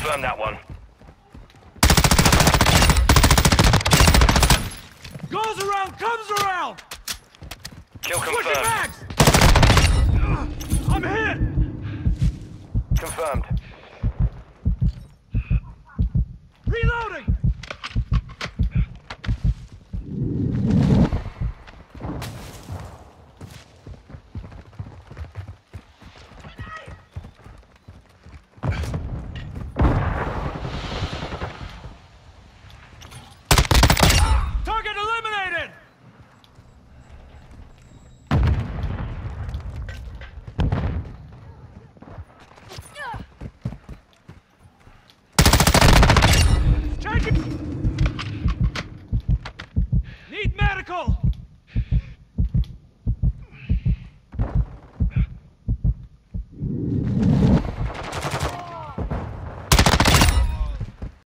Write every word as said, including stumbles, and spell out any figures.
Confirm that one. Goes around, comes around! Kill Pushing confirmed. mags! I'm hit! Confirmed. Reloading! Target eliminated! Changing!